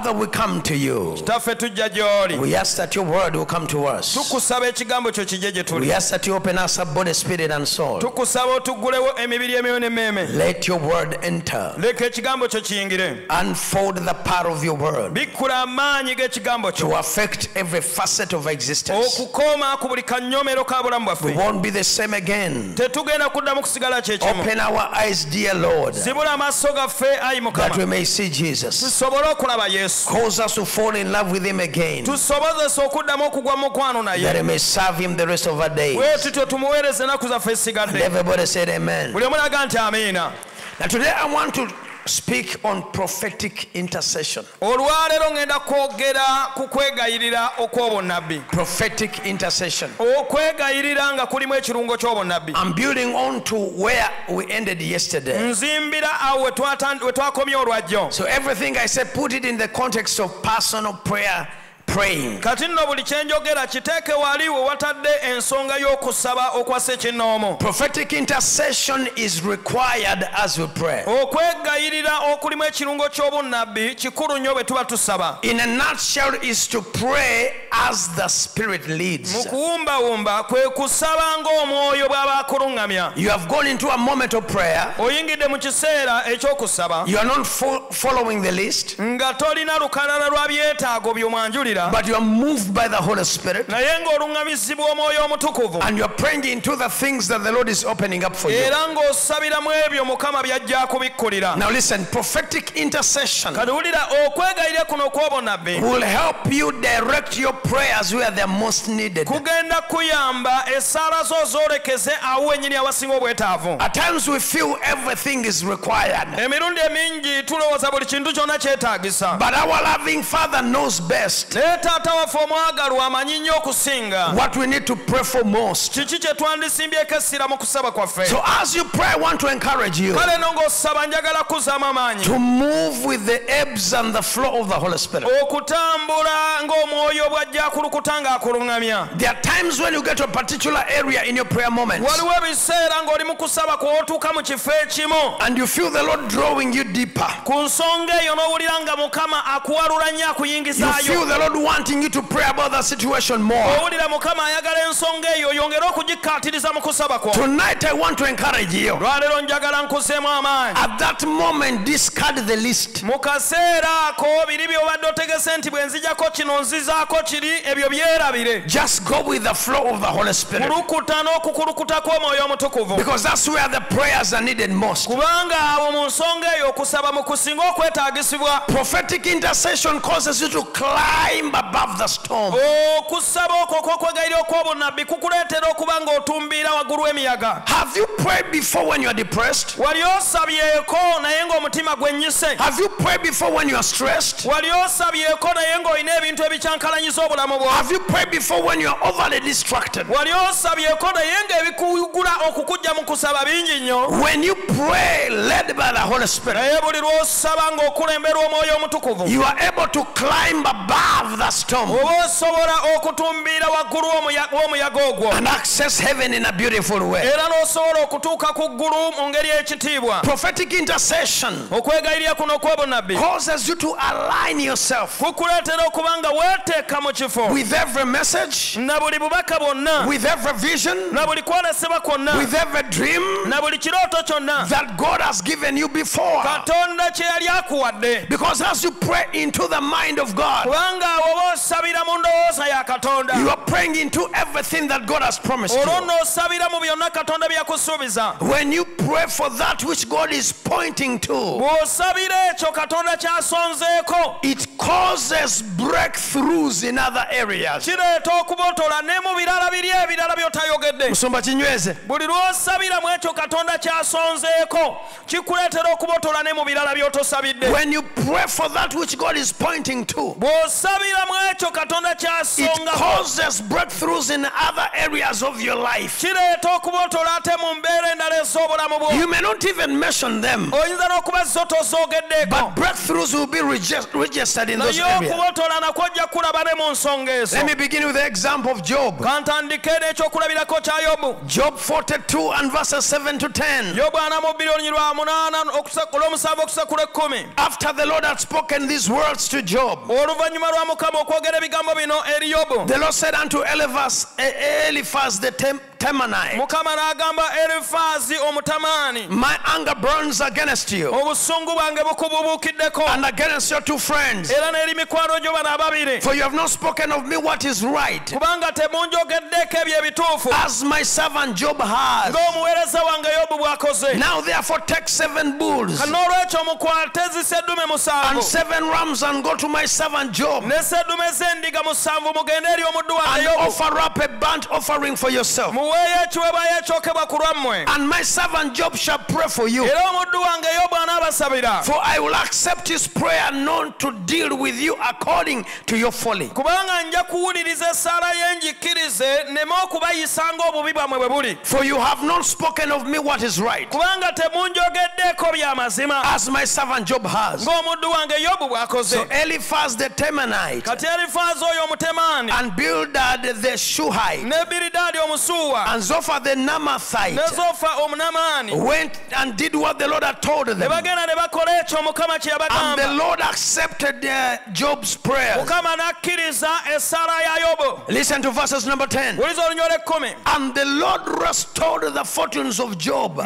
Father, we come to you. We ask that your word will come to us. We ask that you open us up body, spirit, and soul. Let your word enter. Unfold the power of your word to affect every facet of existence. We won't be the same again. Open our eyes, dear Lord, that we may see Jesus. Cause us to fall in love with him again, that we may serve him the rest of our days. And everybody said amen. Now today I want to speak on prophetic intercession. Prophetic intercession. I'm building on to where we ended yesterday. So everything I said, put it in the context of personal prayer. Praying. Prophetic intercession is required as we pray. In a nutshell, is to pray as the Spirit leads. You have gone into a moment of prayer. You are not following the list, but you are moved by the Holy Spirit, and you are praying into the things that the Lord is opening up for you. Now listen, prophetic intercession will help you direct your prayers where they are most needed. At times we feel everything is required, but our loving Father knows best what we need to pray for most. So as you pray, I want to encourage you to move with the ebbs and the flow of the Holy Spirit. There are times when you get to a particular area in your prayer moment and you feel the Lord drawing you deeper. You feel the Lord wanting you to pray about the situation more. Tonight I want to encourage you. At that moment, discard the list. Just go with the flow of the Holy Spirit, because that's where the prayers are needed most. Prophetic intercession causes you to climb above the storm. Have you prayed before when you are depressed? Have you prayed before when you are stressed? Have you prayed before when you are overly distracted? When you pray led by the Holy Spirit, you are able to climb above the storm and access heaven in a beautiful way. Prophetic intercession causes you to align yourself with every message, with every vision, with every dream that God has given you before. Because as you pray into the mind of God, you are praying into everything that God has promised you. When you pray for that which God is pointing to, it causes breakthroughs in other areas. When you pray for that which God is pointing to, it causes breakthroughs in other areas of your life. You may not even mention them, but breakthroughs will be registered answered in those areas. Let me begin with the example of Job. Job 42 and verses 7 to 10. After the Lord had spoken these words to Job, the Lord said unto Eliphaz the Temanite, my anger burns against you and against your two friends, for you have not spoken of me what is right, as my servant Job has. Now therefore take 7 bulls and 7 rams and go to my servant Job and offer up a burnt offering for yourself, and my servant Job shall pray for you, for I will accept his prayer not to deal with you according to your folly. For you have not spoken of me what is right, as my servant Job has. So Eliphaz the Temanite and Bildad the Shuhite and Zophar the Naamathite went and did what the Lord had told them, and the Lord accepted Job's prayers. Listen to verses number 10. And the Lord restored the fortunes of Job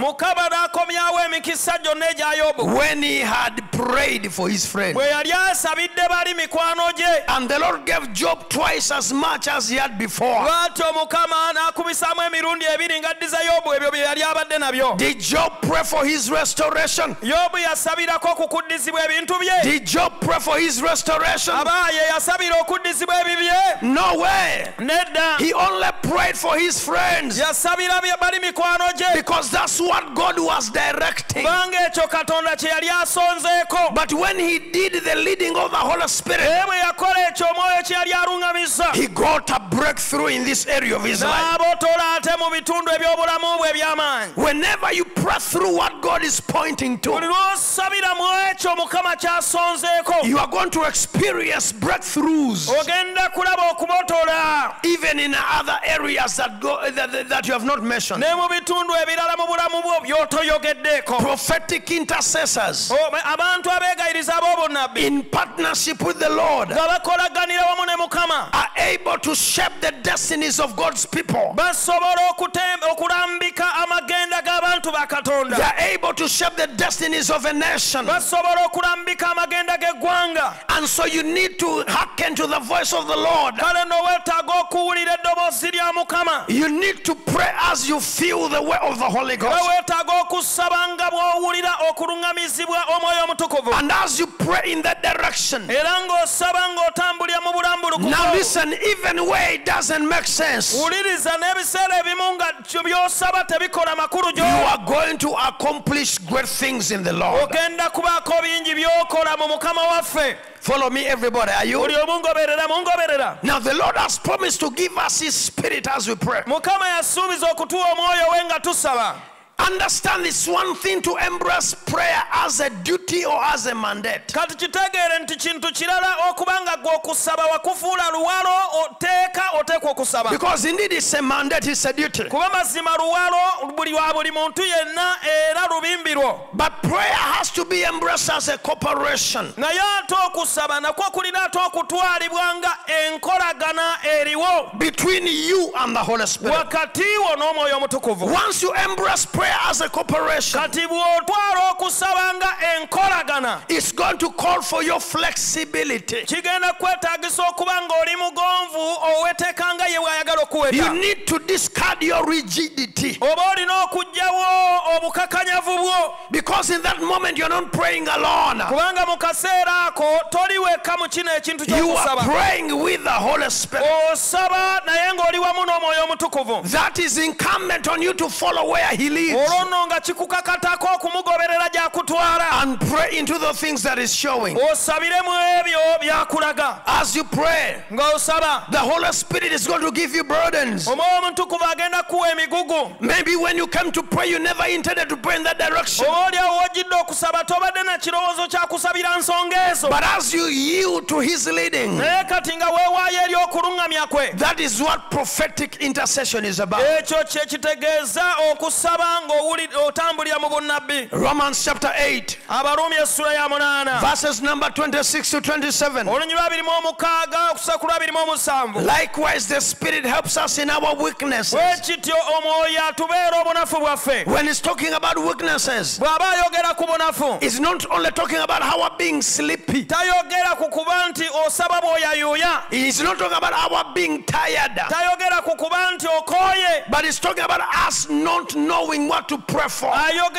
when he had prayed for his friend, and the Lord gave Job twice as much as he had before. Did Job pray for his restoration? Did Job pray for his restoration? No way. He only prayed for his friends, because that's what God was directing. But when he did the leading of the Holy Spirit, he got a breakthrough in this area of his life. Whenever you press through what God is pointing to, you are going to experience breakthroughs, even in other areas that you have not mentioned. Prophetic intercessors in partnership with the Lord are able to shape the destinies of God's people. They are able to shape the destinies of a nation. And so you need to hearken to the voice of the Lord. You need to pray as you feel the way of the Holy Ghost. And as you pray in that direction, now listen, even where it doesn't make sense, you are going to accomplish great things in the Lord. Follow me, everybody. Are you? Now the Lord has promised to give us his spirit as we pray. Understand, it's one thing to embrace prayer as a duty or as a mandate. Because indeed it's a mandate, it's a duty. But prayer has to be embraced as a cooperation between you and the Holy Spirit. Once you embrace prayer as a cooperation, it's going to call for your flexibility. You need to discard your rigidity, because in that moment you're not praying alone. You are praying with the Holy Spirit. that is incumbent on you to follow where he leads and pray into the things that is showing. As you pray, the Holy Spirit is going to give you burdens. Maybe when you come to pray, you never intended to pray in that direction. But as you yield to his leading, that is what prophetic intercession is about. Romans chapter 8, verses number 26 to 27. Likewise, the Spirit helps us in our weaknesses. When it's talking about weaknesses, it's not only talking about our being sleepy. It's not talking about our being tired. But it's talking about us not knowing what to pray for.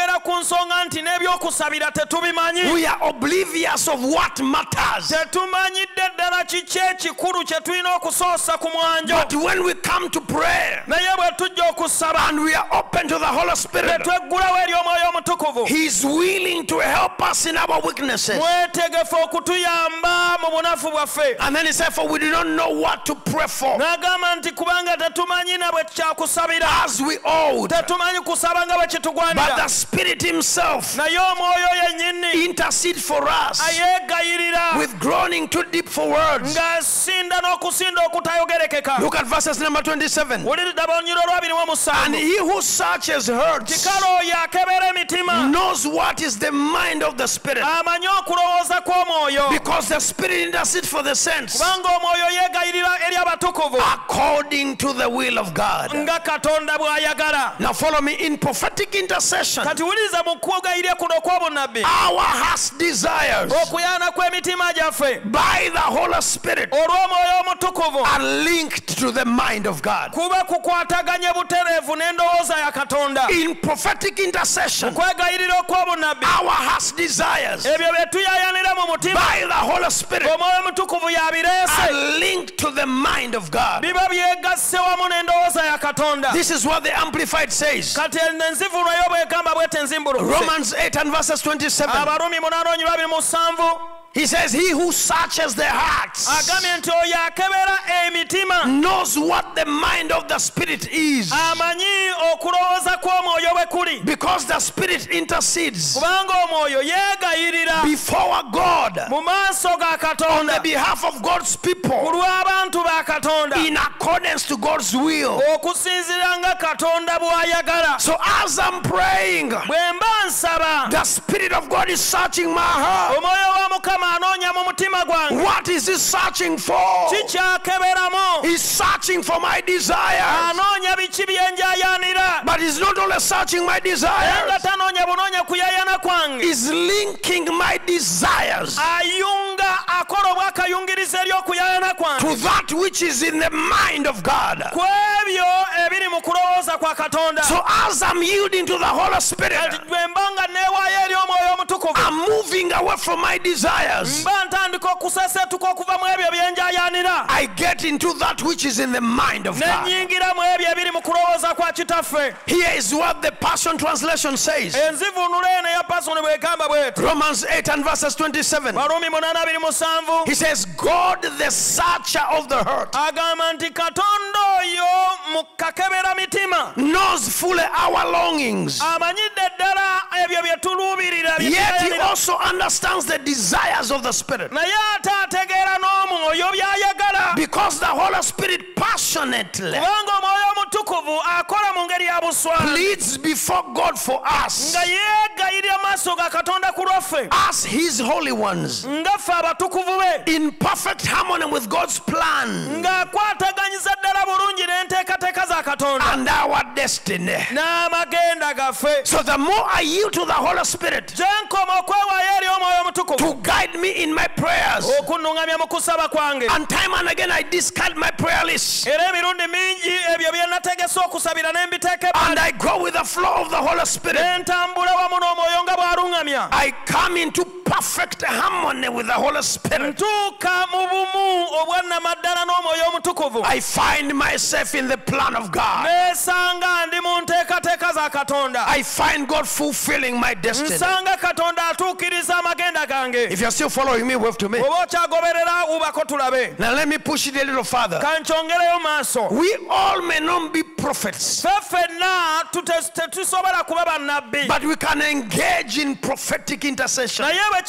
We are oblivious of what matters. But when we come to pray and we are open to the Holy Spirit, he is willing to help us in our weaknesses. And then he said, for we do not know what to pray for as we ought. But the Spirit himself intercedes for us with groaning too deep for words. Look at verses number 27. And he who searches hearts knows what is the mind of the Spirit, because the Spirit intercedes for the saints according to the will of God. Now follow me. In prophetic intercession, our heart's desires by the Holy Spirit are linked to the mind of God. In prophetic intercession, our heart's desires by the Holy Spirit are linked to the mind of God. This is what the Amplified says. Romans 8 and verses 27. He says, he who searches the hearts knows what the mind of the Spirit is, because the Spirit intercedes before God on the behalf of God's people in accordance to God's will. So as I'm praying, the Spirit of God is searching my heart. What is he searching for? He's searching for my desires. But he's not only searching my desires, he's linking my desires to that which is in the mind of God. So as I'm yielding to the Holy Spirit, I'm moving away from my desires. I get into that which is in the mind of God. Here is what the Passion Translation says. Romans 8 and verses 27. He says, God the searcher of the heart knows fully our longings, yet he also understands the desires of the Spirit, because the Holy Spirit passionately pleads before God for us as his holy ones, in perfect harmony with God's plan and our destiny. So the more I yield to the Holy Spirit to guide me in my prayers, and time and again I discard my prayer list and I go with the flow of the Holy Spirit, I come into perfect harmony with the Holy Spirit, I find myself in the plan of God. I find God fulfilling my destiny. If you're still following me, wave to me. Now let me push it a little further. We all may not be prophets, but we can engage in prophetic intercession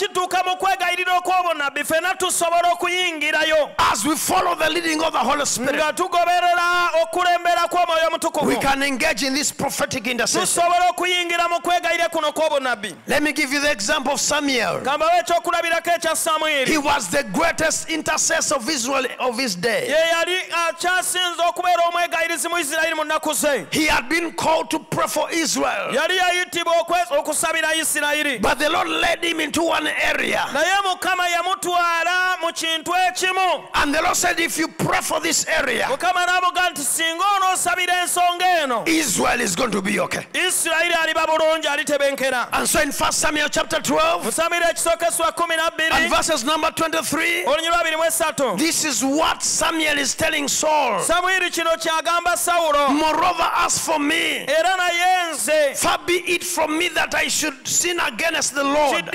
as we follow the leading of the Holy Spirit. We can engage in this prophetic intercession. Let me give you the example of Samuel. He was the greatest intercessor of Israel of his day. He had been called to pray for Israel, but the Lord led him into one area, and the Lord said, if you pray for this area, Israel is going to be okay. And so in 1 Samuel chapter 12 and verses number 23, this is what Samuel is telling Saul. Moreover, as for me, far be it from me that I should sin against the Lord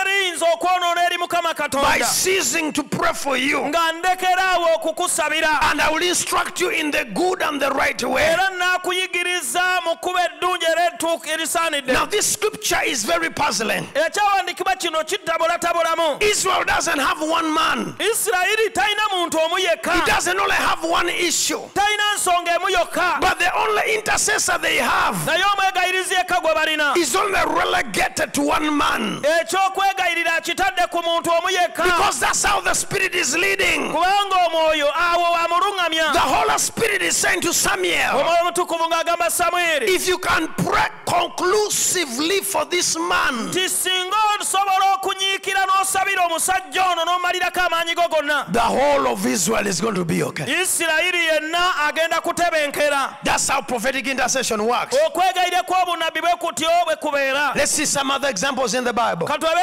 by ceasing to pray for you, and I will instruct you in the good and the right way. Now this scripture is very puzzling. Israel doesn't have one man. He doesn't only have one issue, but the only intercessor they have is only relegated to one man, because that's how the Spirit is leading. The Holy Spirit is saying to Samuel, if you can pray conclusively for this man, the whole of Israel is going to be okay. That's how prophetic intercession works. Let's see some other examples in the Bible.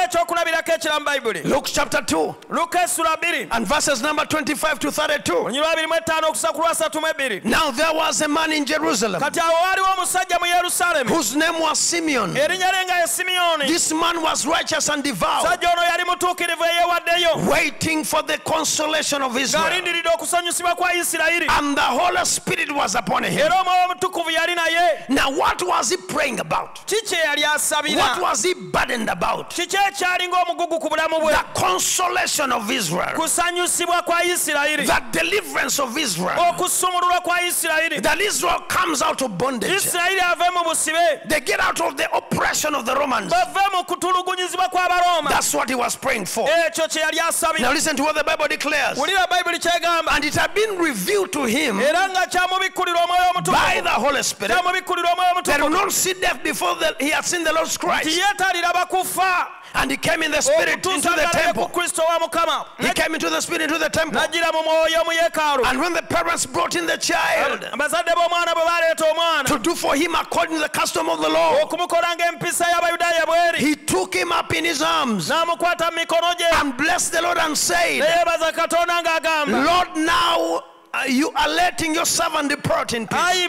Luke chapter 2 and verses number 25 to 32. Now there was a man in Jerusalem whose name was Simeon. This man was righteous and devout, waiting for the consolation of Israel, and the Holy Spirit was upon him. Now what was he praying about? What was he burdened about? The consolation of Israel, the deliverance of Israel, that Israel comes out of bondage, they get out of the oppression of the Romans. That's what he was praying for. Now listen to what the Bible declares. And it had been revealed to him by the Holy Spirit that he would not see death before he had seen the Lord Christ. And he came in the Spirit into the temple. He came into the Spirit into the temple. And when the parents brought in the child to do for him according to the custom of the law, he took him up in his arms and blessed the Lord and said, Lord, now you are letting your servant depart in peace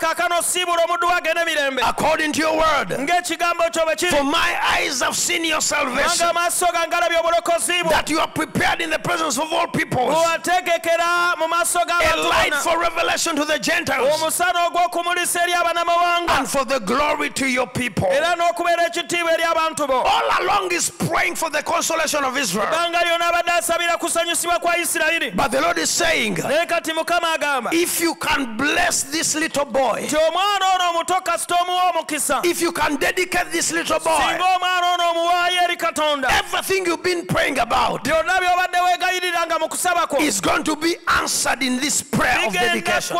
according to your word. For my eyes have seen your salvation, that you are prepared in the presence of all peoples, a light for revelation to the Gentiles, and for the glory to your people. All along is praying for the consolation of Israel. But the Lord is saying, if you can bless this little boy, if you can dedicate this little boy, everything you've been praying about is going to be answered in this prayer of dedication.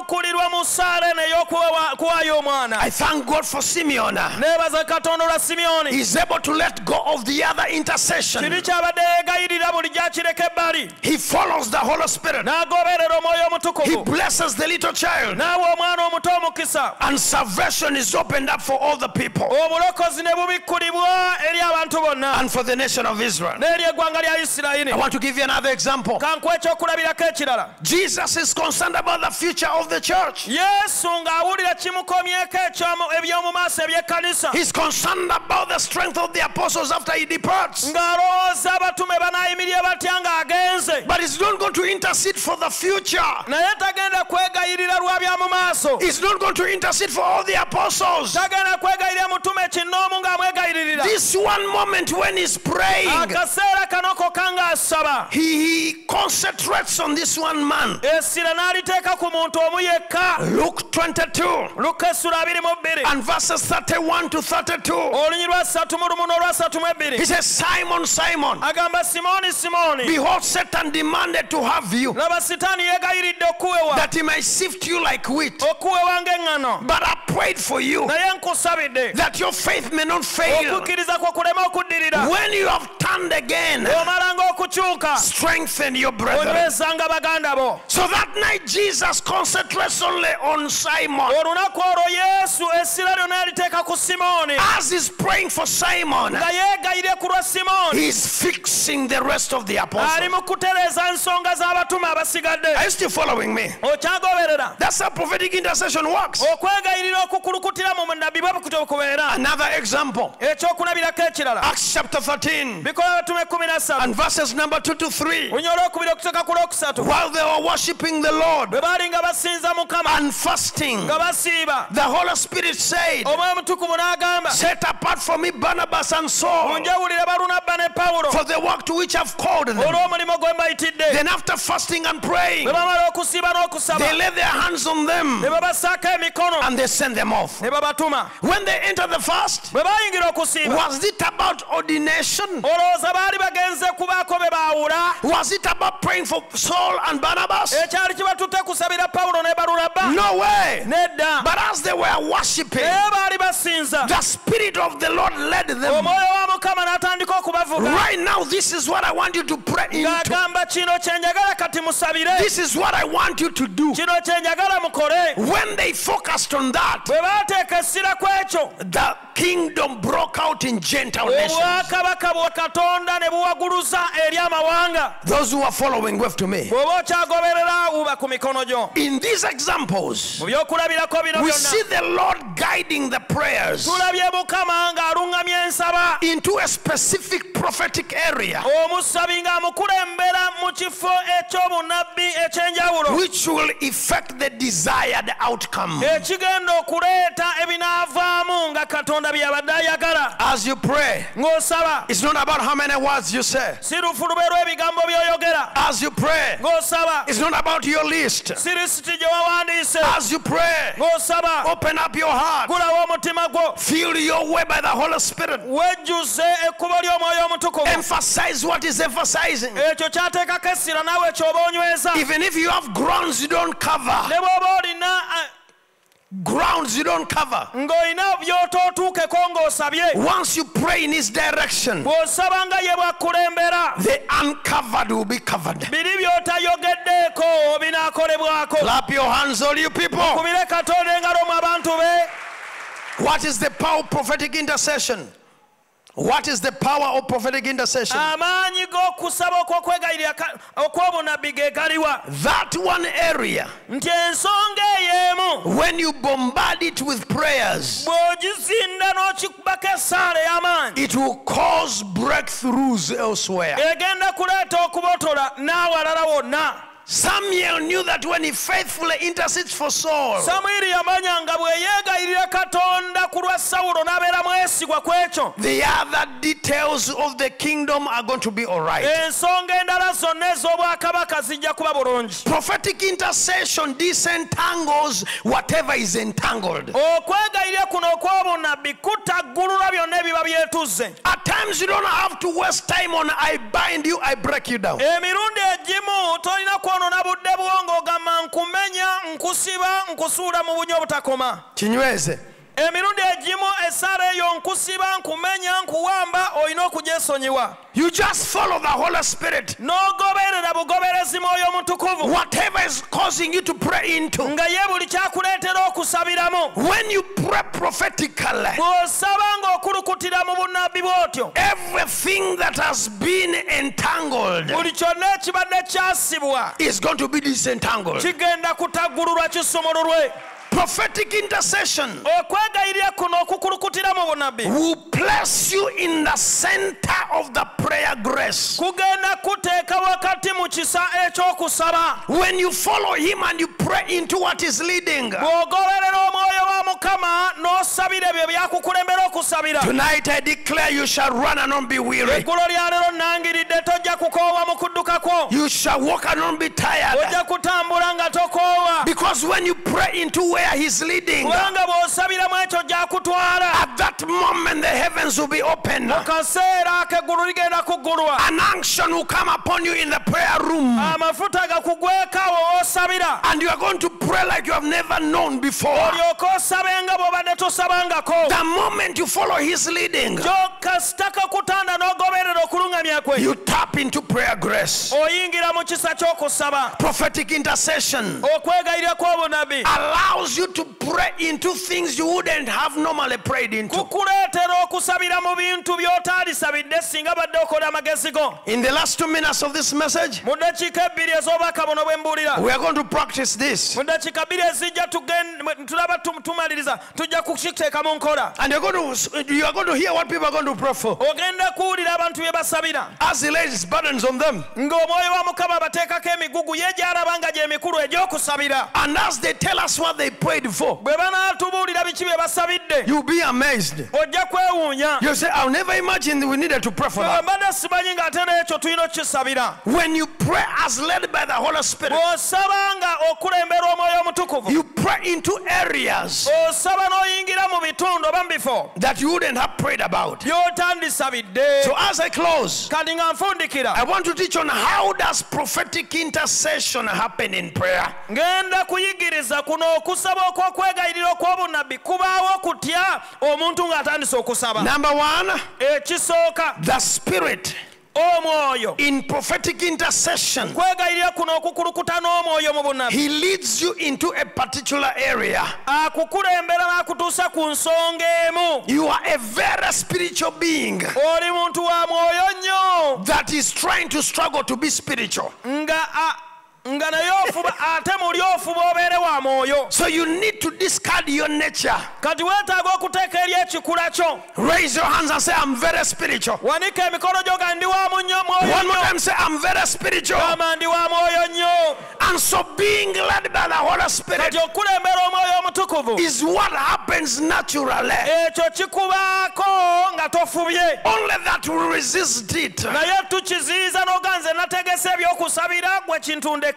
I thank God for Simeon. He's able to let go of the other intercession. He follows the Holy Spirit. He blesses the little child. And salvation is opened up for all the people. And for the nation of Israel. I want to give you another example. Jesus is concerned about the future of the church. He's concerned about the strength of the apostles after he departs. But he's not going to intercede for the future. He's not going to intercede for all the apostles. This one moment when he's praying, he concentrates on this one man. Luke 22 and verses 31 to 32. He says, Simon, Simon, behold, Satan demanded to have you, that he might sift you like wheat. But I prayed for you, that your faith may not fail. When you have turned again, strengthen your brethren. So that night Jesus concentrates only on Simon. As he's praying for Simon, he's fixing the rest of the apostles. Are you still following me? That's how prophetic intercession works. Another example, Acts chapter 13 and verses number 2 to 3. While they were worshiping the Lord and fasting, the Holy Spirit said, set apart for me Barnabas and Saul for the work to which I've called them. Then after fasting and praying, they laid their hands on them and they sent them off. When they entered the fast, was it about ordination? Was it about praying for Saul and Barnabas? No way. But as they were worshiping, the Spirit of the Lord led them. Right now, this is what I want you to pray into. This is what I want you to do. When they focused on that, the kingdom broke out in Gentile nations. Those who are following, wave to me. In these examples, we see the Lord guiding the prayers into a specific prophetic area, which will effect the desired outcome. As you pray, it's not about how many words you say. As you pray, it's not about your list. As you pray, open up your heart. Feel your way by the Holy Spirit. Emphasize what is emphasizing. Even if you have grounds you don't cover, grounds you don't cover, once you pray in his direction, the uncovered will be covered. Clap your hands, all you people. What is the power of prophetic intercession? What is the power of prophetic intercession? That one area, when you bombard it with prayers, it will cause breakthroughs elsewhere. Samuel knew that when he faithfully intercedes for Saul, the other details of the kingdom are going to be all right. Prophetic intercession disentangles whatever is entangled. At times you don't have to waste time on I bind you, I break you down. Chinyweze. emirundi egimu essala eyo nkusiba nkumenya nkuwamba olina okugyesonyiwa. You just follow the Holy Spirit. N'ogoberera bugoberezi Mwoyo Mutukuvu. Whatever is causing you to pray into. Nga ye buli kyakuleetera okusabiramu. When you pray prophetically, bw'osaba ng'okulukutira mu bunnabbi bw'otyo, everything that has been entangled buli kyonna ekibadde kyasibwa is going to be disentangled. kigenda kutaggululwa kisumululwe. Prophetic intercession okwegayirira kuno okukulukutira mu bunnabbi will place you in the center of the prayer grace. kugenda kuteeka wakati mu kisa ekyokusaba. When you follow him and you pray into what is leading, bw'ogoberera omwoyo wa Mukama n'osabira ebyo byakukulembera okusabira. tonight I declare you shall run and not be weary. Eggulo lya leero nangiridde tojja kukoowa mu kudduka kwo. You shall walk and not be tired. ojja kutambula nga tokoowa. Because when you pray into where he's leading, kubanga bw'osabira mu ekyo gy'akutwala, at that moment the heavens will be open. mu kaseera akeggulu ligenda kuggulwa. An unction will come upon you in the prayer room. amafuta gakugwekaawo osabira. And you are going to pray like you have never known before. olyoka osabenga bw'obadde tosabangako. The moment you follow his leading, kasita kakutanda n'ogoberera okulungamya kwe, you tap into prayer grace. oyingira mu kisa ky'okusaba. Prophetic intercession okwegayirira kw'obunabbi allows you to pray into things you wouldn't have normally prayed into. kukuleetera okusabira mu bintu by'otaalisabidde singa badde okola amagezi go. In the last 2 minutes of this message, mu ddakiika 2 ez'obubaka buno bwe mbuulira, we are going to practice this. mu ddakiika 2 ezijja tulaba tumaliriza tujja kukiteeka mu nkola. And you are going to hear what people are going to pray for. ogenda kuwulira abantu bye basabira As he lays burdens on them. ng'omwoyo wa Mukama abateekako emigugu ye gy'alaba nga gy'emikulu egy'okusabira. And as they tell us what they prayed for, bwe banaatubuulira biki bye basabidde, you'll be amazed. ojja kwewuunya. You say, I'll never imagine we needed to pray for that. mbadde simanyi ng'ate n'ekyo tulina okukisabira. When you pray as led by the Holy Spirit, bw'osaba nga okulembera omwoyo omutukuvu, you pray into areas osaba n'oyingira mu bitundu oba mu bifo that you wouldn't have prayed about. by'otandisabidde. So as I close, kati nga nfundikira, I want to teach on how does prophetic intercession happen in prayer. ngenda kuyigiriza kuno okusaba okw'okwegayirira okw'obunabbi kubaawo kutya omuntu ng'atandise okusaba. Number one, ekisooka, the Spirit omwoyo. in prophetic intercession, kwegayirira kuno okukulukuta n'omwoyo mu bunabbi, he leads you into a particular area. akukulembera n'akutuusa ku nsonga emu. You are a very spiritual being oli muntu wa mwoyo nnyo that is trying to struggle to be spiritual. nga naye ofuba ate muli ofuba obeere wa mwoyo. So you need to discard your nature. kati weetaaga okuteeka eri ekikula kyo. Raise your hands and say, I'm very spiritual. wanika emikono gyo ga ndi wa mwoyo One more nnyo. time, say, I'm very spiritual. gamba ndi wa mwoyo nnyo. And so being led by the Holy Spirit kati okulembera omwoyo omutukuvu is what happens naturally. ekyo kikubaako nga tofubye. Only that will resist it. naye tukiziyiza n'oganze nategese ebyokusabira gwe kintundeka.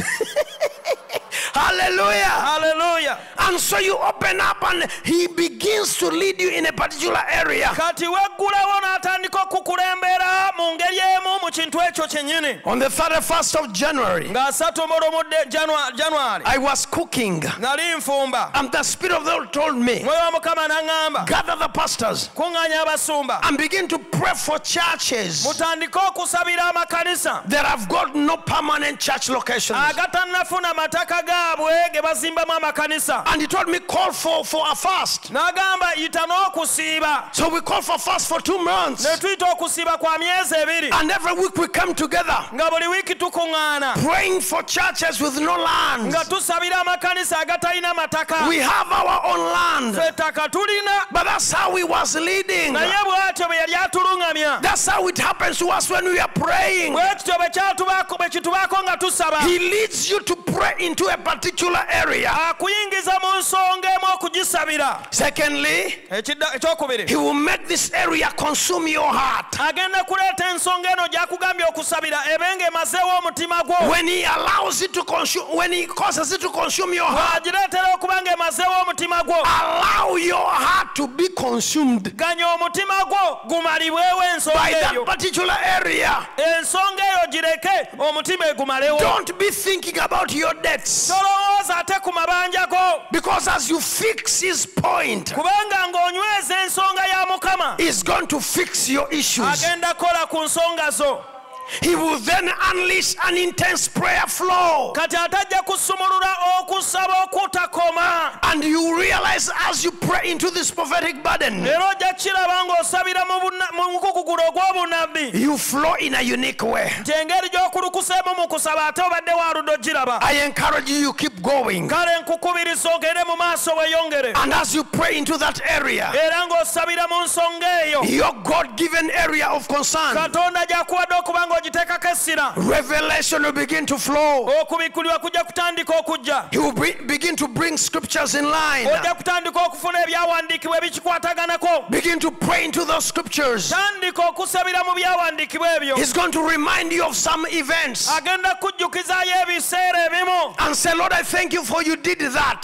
Hallelujah. Hallelujah. And so you open up and he begins to lead you in a particular area. kati weggulawo n'atandika okukulembera mu ngeri emu mu kintu ekyo kyennyini. On the 31st of January, nga 3 omwezi January I was cooking nali nfumba. and the Spirit of the Lord told me, mwoyo wa Mukama n'aŋŋamba gather the pastors kuŋŋaanya abasumba and begin to pray for churches mutandike okusabira amakanisa that have got no permanent church locations. agatannafuna mataka gaabwe ge bazimbamu amakanisa. And he told me, call for a fast. n'agamba yita n'okusiiba. So we call for fast for 2 months. ne tuyita okusiiba kwa myezi 2. And every week we come together nga buli wiiki tukuŋŋaana praying for churches with no land. nga tusabira amakanisa agatalina mataka. We have our own land. ffe ettaka tulina, But that's how he was leading. naye bw'atyo bwe yali atuluŋŋamya. That's how it happens to us when we are praying. bwe kityo bwe kitubaako nga tusaba. He leads you to pray into a particular area. akuyingiza mu nsonga emu okugisabira. Secondly, ekyokubiri, he will make this area consume your heart. agenda kuleeta ensonga eno gy'akugambye okusabira ebenga emazeewo omutima gwo. When he allows it to consume, when he causes it to consume your heart, agireetera okuba nga emazeewo omutima gwo. allow your heart heart to be consumed by that particular area. Don't be thinking about your debts, because as you fix his point, he's going to fix your issues. He will then unleash an intense prayer flow. And you realize as you pray into this prophetic burden, you flow in a unique way. I encourage you, you keep going. And as you pray into that area, your God-given area of concern, revelation will begin to flow. He will begin to bring scriptures in line. Begin to pray into those scriptures. He's going to remind you of some events and say, Lord, I thank you for you did that.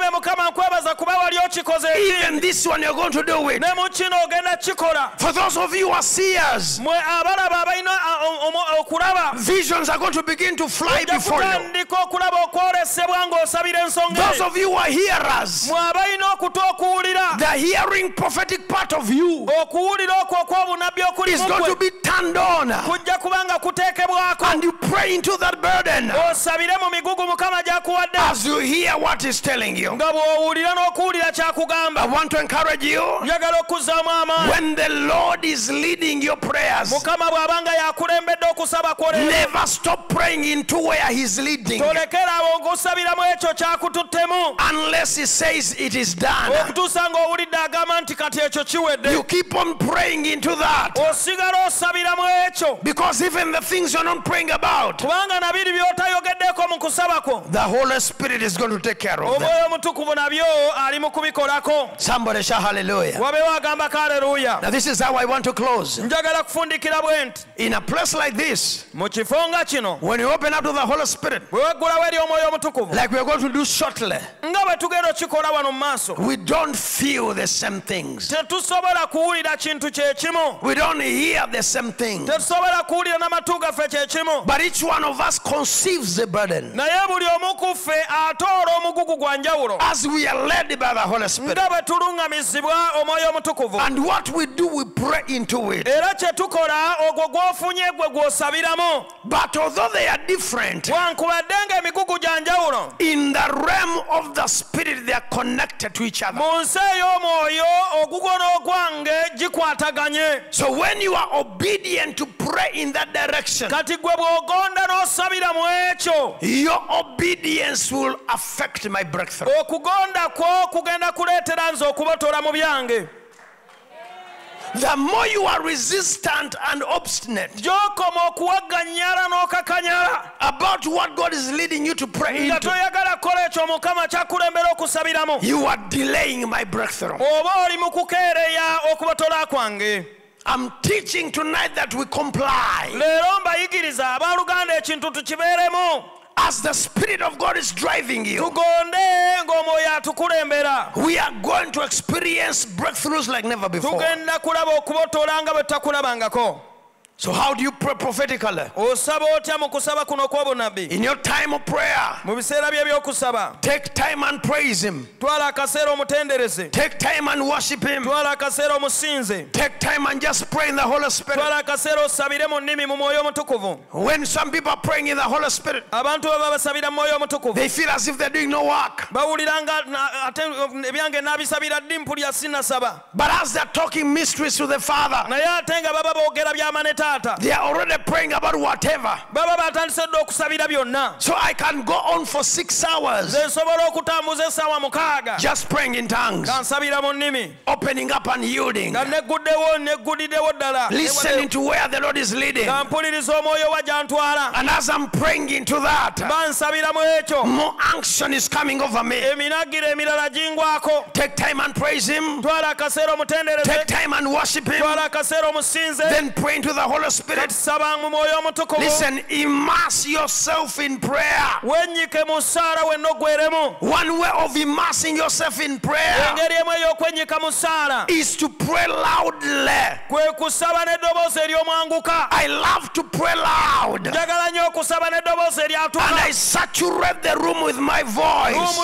Even this one you're going to do it. For those of you who are seers, visions are going to begin to fly before you. Those of you who are hearers, the hearing prophetic part of you is going to be turned on, and you pray into that burden as you hear what he's telling you. I want to encourage you, when the Lord is leading your prayers, never stop praying into where he's leading, unless he says it is done. You keep on praying into that, because even the things you're not praying about, the Holy Spirit is going to take care of them. Somebody shout hallelujah. Now this is how I want to close. In a place like this, when you open up to the Holy Spirit, like we are going to do shortly, we don't feel the same things. We don't hear the same things. But each one of us conceives the burden as we are led by the Holy Spirit. And what we do, we pray into it. But although they are different, in the realm of the Spirit, they are connected to each other. So when you are obedient to pray in that direction, your obedience will affect my breakthrough. The more you are resistant and obstinate about what God is leading you to pray into, you are delaying my breakthrough. I'm teaching tonight that we comply. As the Spirit of God is driving you, we are going to experience breakthroughs like never before. So how do you pray prophetically? In your time of prayer, take time and praise him. Take time and worship him. Take time and just pray in the Holy Spirit. When some people are praying in the Holy Spirit, they feel as if they're doing no work. But as they're talking mysteries to the Father, they are already praying about whatever. So I can go on for 6 hours just praying in tongues, opening up and yielding, listening to where the Lord is leading. And as I'm praying into that, more unction is coming over me. Take time and praise him. Take time and worship him. Then pray into the Holy Holy Spirit. Listen, immerse yourself in prayer. One way of immersing yourself in prayer is to pray loudly. I love to pray loud, and I saturate the room with my voice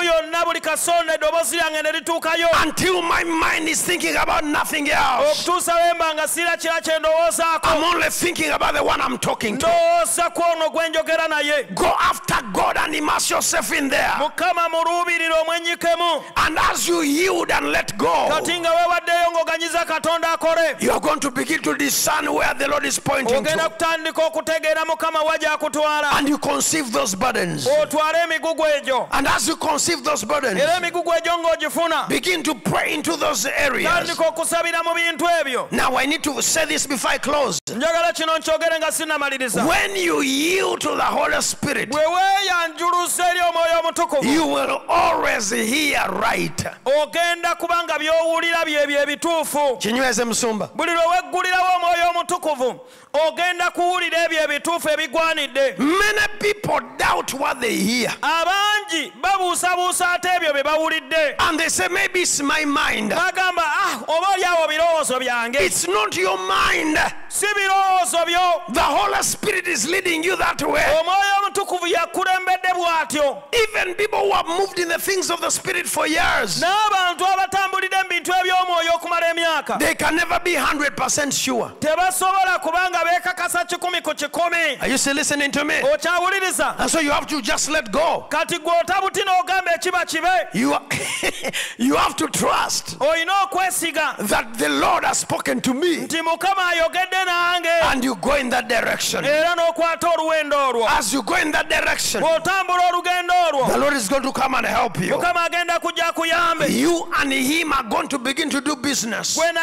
until my mind is thinking about nothing else. I'm only thinking about the one I'm talking to. Go after God and immerse yourself in there. And as you yield and let go, you are going to begin to discern where the Lord is pointing to. And you conceive those burdens. And as you conceive those burdens, begin to pray into those areas. Now I need to say this before I close. When you yield to the Holy Spirit, you will always hear right. Kinyweze musumba. Many people doubt what they hear, and they say maybe it's my mind. It's not your mind. The Holy Spirit is leading you that way. Even people who have moved in the things of the Spirit for years, they can never be 100% sure. Are you still listening to me? And so you have to just let go. You have to trust that the Lord has spoken to me, and you go in that direction. As you go in that direction, the Lord is going to come and help you. You and Him are going to begin to do business. You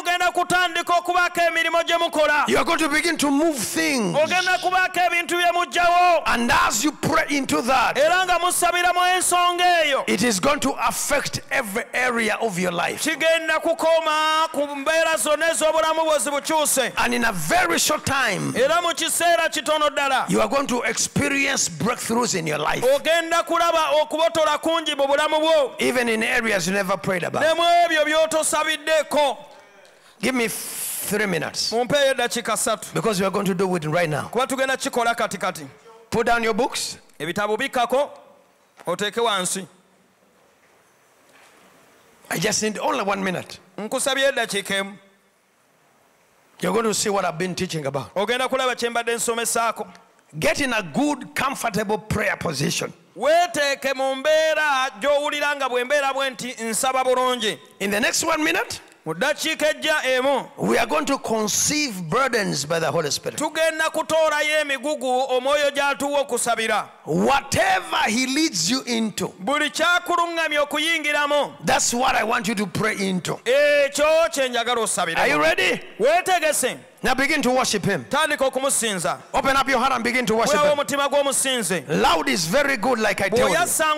are going to begin to move things. And as you pray into that, it is going to affect every area of your life. And in a very short time, you are going to experience breakthroughs in your life, even in areas you never prayed about. Give me 3 minutes, because we are going to do it right now. Put down your books. I just need only 1 minute. You're going to see what I've been teaching about. Get in a good, comfortable prayer position. In the next 1 minute, we are going to conceive burdens by the Holy Spirit. Whatever He leads you into, that's what I want you to pray into. Are you ready? Now begin to worship Him. Open up your heart and begin to worship Him. Loud is very good, like I told you.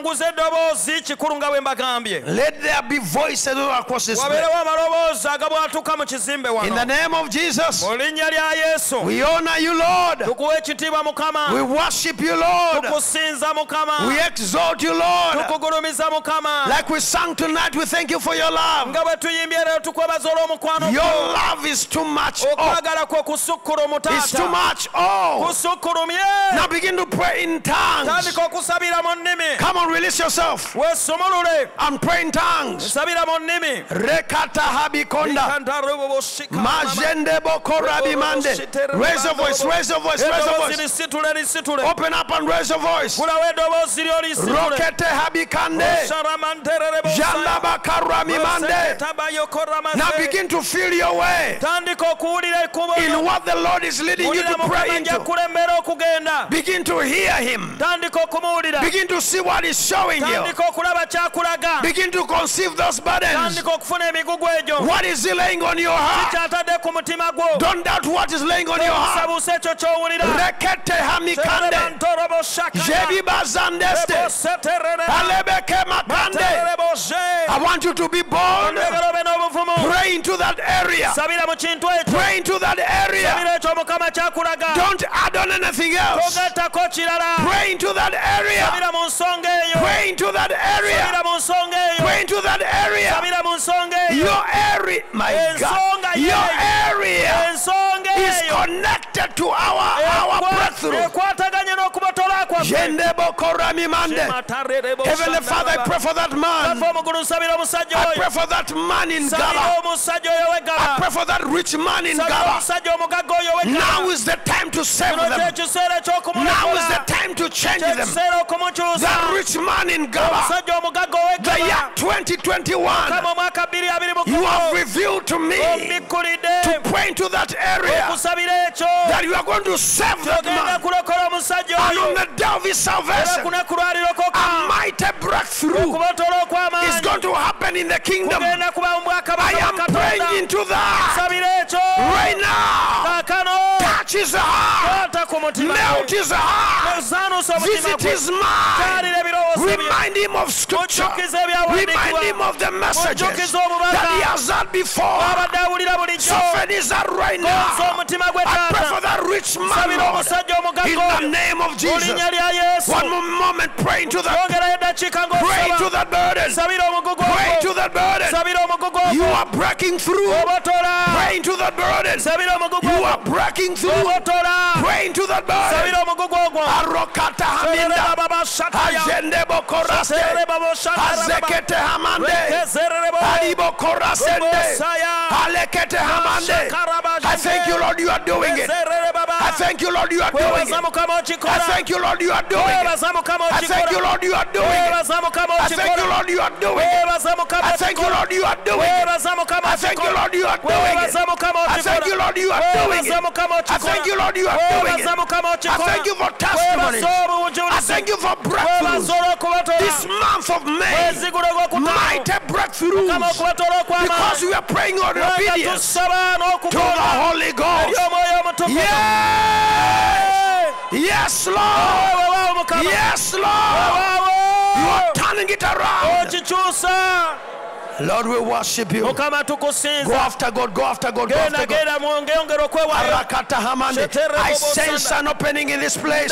Let there be voices all across this place. In the name of Jesus, we honor you, Lord. We worship you, Lord. We exalt you, Lord. Like we sang tonight, we thank you for your love. Your love is too much. It's too much. Now begin to pray in tongues. Come on, release yourself and pray in tongues. Rekata habikonda majende bokorabi mande. Raise your voice, raise your voice, raise your voice. Open up and raise your voice. Rokete habikande janda bakarami mande. Now begin to feel your way in what the Lord is leading you to pray into. Begin to hear Him. Begin to see what He's showing you. Begin to conceive those burdens. What is He laying on your heart? Don't doubt what is laying on your heart. Rekete hamikande jebiba zandeste alebeke makande. I want you to be bold. Pray into that area. area. Pray into that area. Don't add on anything else. Pray into that area. Pray into that area. Pray into that area. Your area, my God, your area is connected to our breakthrough. Heavenly Father, I pray for that man. I pray for that man in Gaba. I pray for that rich man in Gaba. Now is the time to save them. Now is the time to change them. That rich man in Gaba, the year 2021, you have revealed to me to pray into that area that you are going to save that man. And on the day of his salvation, a mighty breakthrough is going to happen in the kingdom. I am praying into that right now. Touch his heart, melt his heart, visit his mind, remind him of scripture, remind him of the messages that he has had before. Soften his heart right now. I pray for that rich man, Lord, in the name of Jesus. One more moment, pray into that. Pray into that burden. Pray into that burden. You are breaking through. Pray into that burden. You are breaking through. Pray into that burden. Arokata haminda. Ajende bokoraste. Azekete hamande. Alibo korasende. Alekete hamande. I thank you, Lord, you are doing it. I thank you, Lord, you are doing it. I thank you, Lord, you are doing it. I thank you, Lord, you are doing it. I thank you, Lord, you are doing it. I thank you, Lord, you are doing it. I thank you, Lord, you are doing it. I thank you, Lord, you are doing it. I thank you, Lord, you are doing it. I thank you for testimonies. I thank you for breakthroughs. This month of May, mighty breakthroughs, because we are praying on obedience to the Holy Ghost. Yes, yes, Lord. Yes, Lord. You are turning it around. Lord, we worship you. Go after God, go after God, go after God. I sense an opening in this place.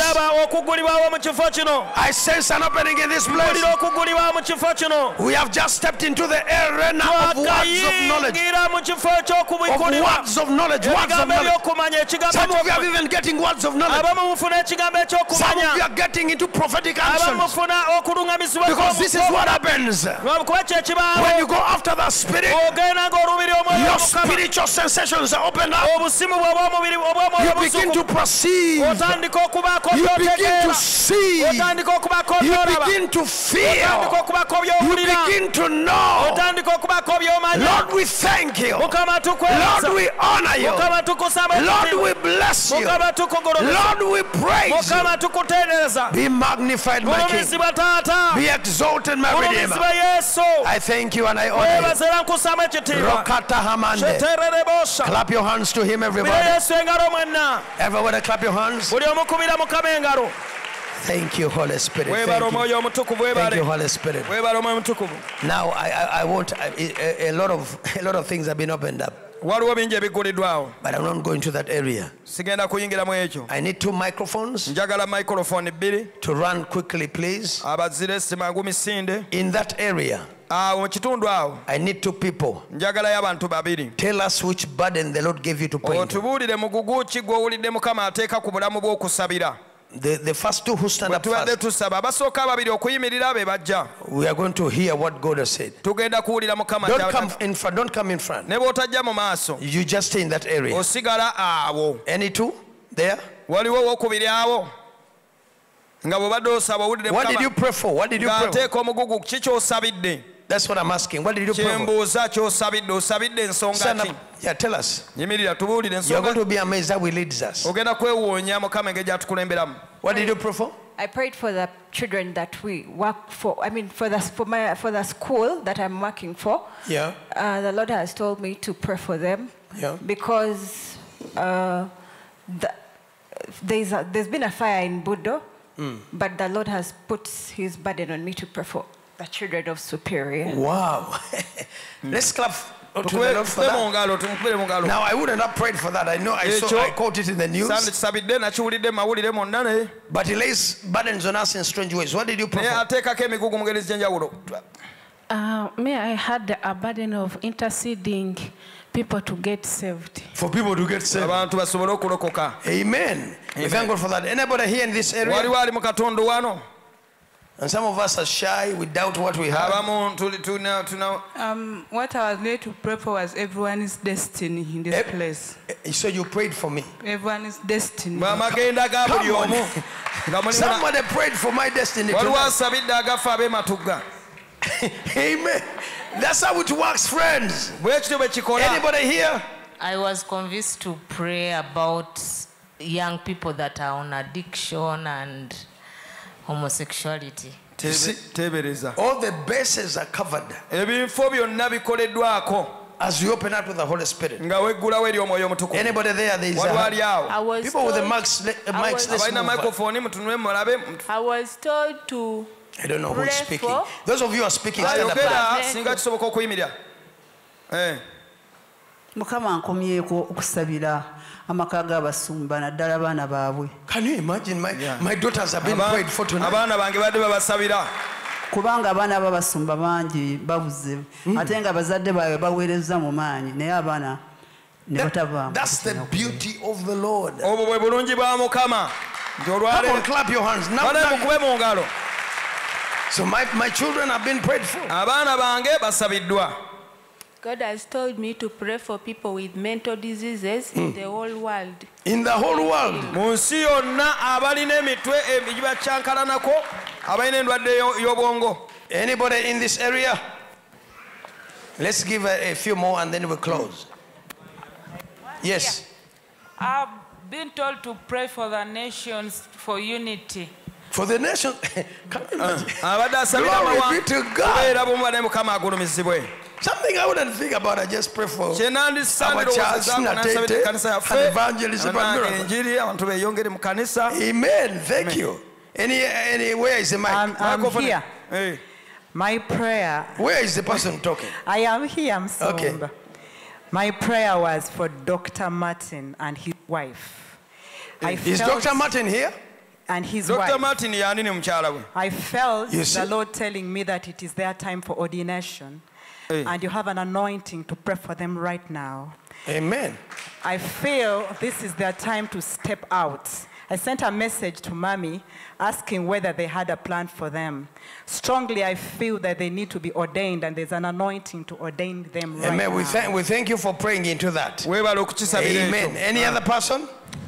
I sense an opening in this place. We have just stepped into the arena of words of knowledge. Words of knowledge, words of knowledge. Some of you are even getting words of knowledge. Some of you are getting into prophetic actions. Because this is what happens when you go after the Spirit. Your spiritual sensations are opened up. You begin to perceive. You begin to see. You begin to feel. You begin to know. Lord, we thank you. Lord, we honor you. Lord, we bless you. Lord, we praise you. Be magnified, my King. Be exalted, my Redeemer. I thank you and I honor you. Rokata hamande. Clap your hands to him, everybody. Everybody clap your hands. Thank you, Holy Spirit. Thank you, Holy Spirit. Now I want a lot of things have been opened up. But I'm not going to that area. I need 2 microphones to run quickly, please. In that area, I need 2 people. Tell us which burden the Lord gave you to point to. The first 2 who stand up first, we are going to hear what God has said. Don't come in front. Don't come in front. You just stay in that area. Any 2 there? What did you pray for? What did you pray for? That's what I'm asking. What did you pray for? Stand up. Yeah, tell us. You're going to be amazed how He leads us. What did you pray for? I prayed for the children that we work for. I mean, for the school that I'm working for. Yeah. The Lord has told me to pray for them. Yeah. Because there's been a fire in Budo, but the Lord has put His burden on me to pray for the children of Superior. Wow. Let's clap to the Lord for that. Now I wouldn't have prayed for that. I know I caught it in the news. But he lays burdens on us in strange ways. What did you pray for? Me, I had a burden of interceding people to get saved. For people to get saved. Amen. We thank God for that. Anybody here in this area? And some of us are shy. We doubt what we have. What I was led to pray for was everyone's destiny in this place. So you prayed for me. Everyone's destiny. Come on. Somebody prayed for my destiny. Amen. That's how it works, friends. Anybody here? I was convinced to pray about young people that are on addiction and homosexuality. All the bases are covered as we open up to the Holy Spirit. Anybody there? There is people with the mics. I was told to. I don't know who is speaking. Those of you who are speaking, stand up. Can you imagine my daughters have been prayed for tonight? Kubanga abaana babasumba bangi babuze ate nga bazadde baabwe baweereza mu maanyi naye abaana ne batavaamu. That's the beauty of the Lord. Come on, clap your hands. Now, so my children have been prayed for. God has told me to pray for people with mental diseases in the whole world. In the whole world. Anybody in this area? Let's give a few more and then we'll close. Yes. I've been told to pray for the nations for unity. For the nation. Glory be to God. Something I wouldn't think about, I just pray for our church, evangelism, amen. Thank you. Where is the mic? I'm here. Hey. My prayer. Where is the person talking? I am here. I'm sorry. Okay. My prayer was for Dr. Martin and his wife. Is Dr. Martin here? And his wife. I felt the Lord telling me that it is their time for ordination. Hey. And you have an anointing to pray for them right now. Amen. I feel this is their time to step out. I sent a message to Mommy asking whether they had a plan for them. Strongly, I feel that they need to be ordained, and there's an anointing to ordain them right now. We thank you for praying into that. Amen. Any other person?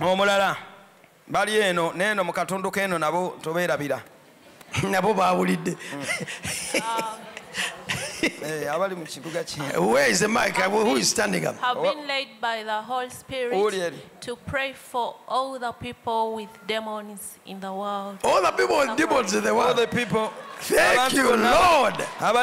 Where is the mic? Who is standing up? Have been led by the Holy Spirit to pray for all the people with demons in the world. All the people with demons in the world. All the people. Thank you, Lord.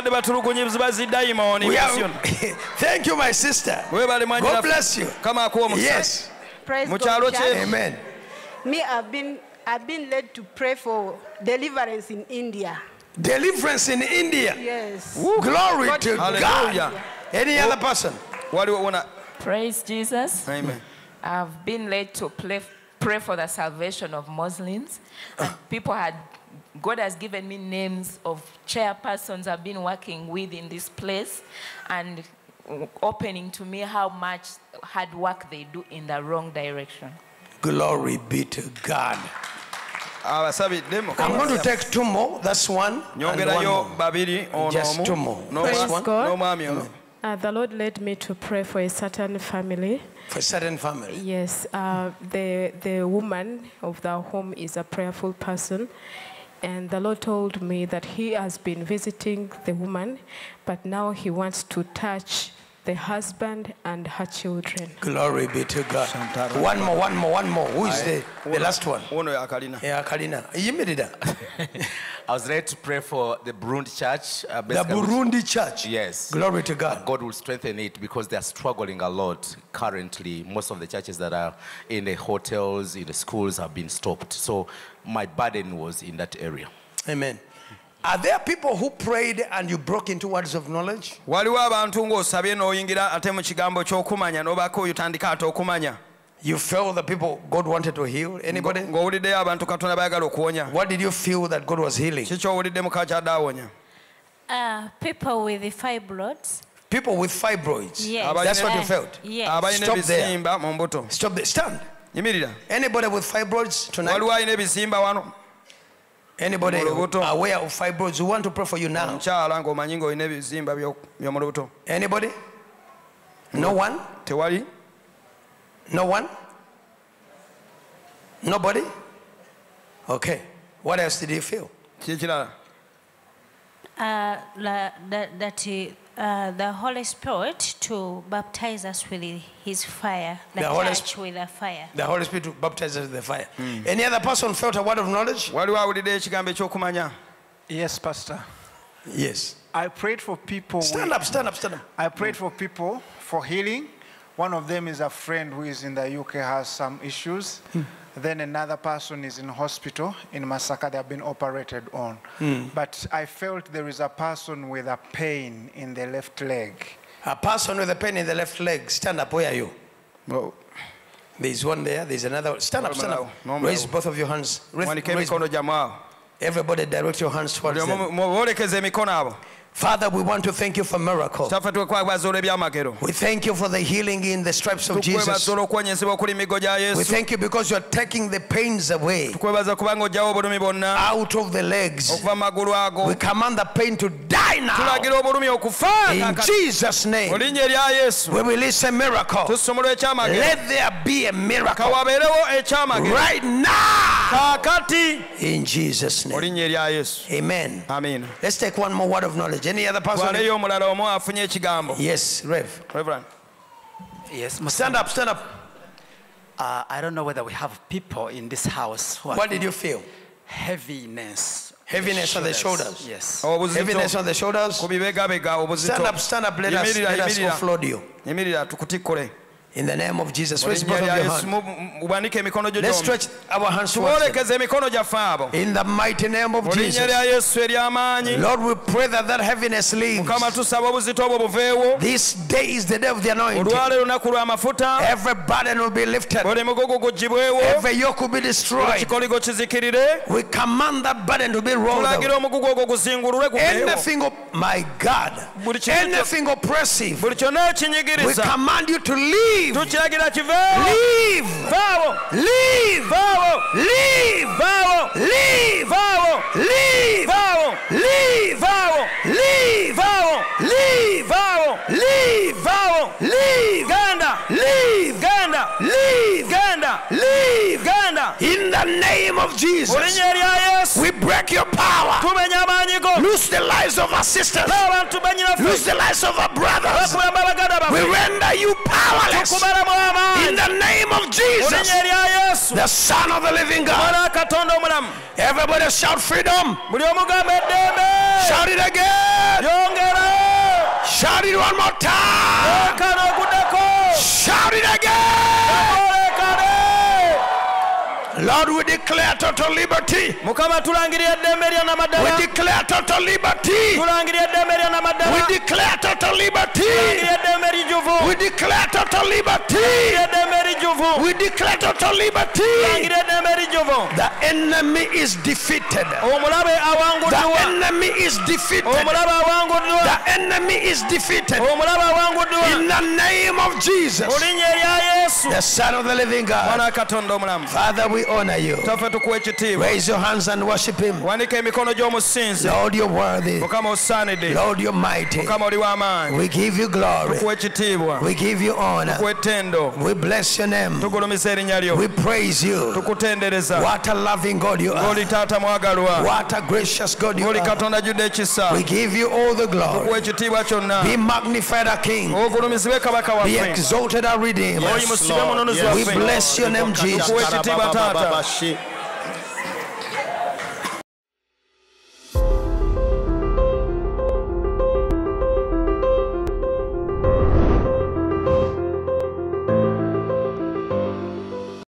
Thank you, my sister. God bless you. Yes. Praise God. Amen. Me, I've been led to pray for deliverance in India. Deliverance in India. Yes. Glory to God. Any other person? What do you want to? Praise Jesus. Amen. I've been led to pray for the salvation of Muslims. And God has given me names of chairpersons I've been working with in this place and opening to me how much hard work they do in the wrong direction. Glory be to God. I'm going to take two more. That's one. And one more. Just two more. Praise God. The Lord led me to pray for a certain family. For a certain family? Yes. The woman of the home is a prayerful person. And the Lord told me that He has been visiting the woman, but now He wants to touch the husband and her children. Glory be to God. One more. Who is the last one? Yeah, Kalina. I was ready to pray for the Burundi church. The Burundi church? Yes. Glory to God. God will strengthen it because they are struggling a lot currently. Most of the churches that are in the hotels, in the schools have been stopped. So my burden was in that area. Amen. Are there people who prayed and you broke into words of knowledge? You felt the people God wanted to heal? Anybody? What did you feel that God was healing? People with the fibroids. People with fibroids. Yes. That's what you felt? Yes. Stop there. Stop there. Stand. Anybody with fibroids tonight? Anybody aware of fibroids? We want to pray for you now. Anybody? No one? No one? Nobody? Okay. What else did you feel? The Holy Spirit to baptize us with His fire. The church with the fire. The Holy Spirit to baptize us with the fire. Any other person felt a word of knowledge? Yes, Pastor. Yes. I prayed for people. Stand up. I prayed for people for healing. One of them is a friend who is in the UK, has some issues. Then another person is in hospital in Masaka. They have been operated on. But I felt there is a person with a pain in the left leg. A person with a pain in the left leg. Stand up. Where are you? Well, there's one there. There's another. Stand up. Raise both of your hands. Everybody direct your hands towards them. Father, we want to thank you for miracles. We thank you for the healing in the stripes of Jesus. We thank you because you are taking the pains away out of the legs. We command the pain to die now. In Jesus' name, we release a miracle. Let there be a miracle right now. In Jesus' name. Amen. Amen. Let's take one more word of knowledge. Any other person? Yes, Reverend. Yes. Stand up. I don't know whether we have people in this house. What did you feel? Heaviness. Heaviness on the shoulders. Yes. Heaviness on the shoulders. Stand up. Let us offload you. In the name of Jesus, raise both of your hands. Let's stretch our hands towards them. In the mighty name of Jesus. Lord, we pray that heaviness leaves. This day is the day of the anointing. Every burden will be lifted. Every yoke will be destroyed. We command that burden to be rolled away. Anything, my God, anything oppressive, we command you to leave. Leave. Leave. Leave. Leave. Leave. Leave. Leave. Leave. Leave. Leave. Leave. Leave. Ganda. Leave. Ganda. Leave. Ganda. Leave. Ganda. In the name of Jesus, we break your power. Loose the lives of our sisters. Loose the lives of our brothers. We render you powerless. In the name of Jesus, the Son of the living God. Everybody shout freedom. Shout it again. Shout it one more time. Shout it again. Lord, we declare total liberty. We declare total liberty. We declare total liberty. We declare total liberty. We declare total liberty. The enemy is defeated. The enemy is defeated. The enemy is defeated. In the name of Jesus, the Son of the living God. Father, we honor you. Raise your hands and worship him. Lord, you're worthy. Lord, you're mighty. We give you glory. We give you honor. We bless your name. We praise you. What a loving God you are. What a gracious God you are. We give you all the glory. Be magnified, our King. Be exalted, our Redeemer. We bless your name, Jesus.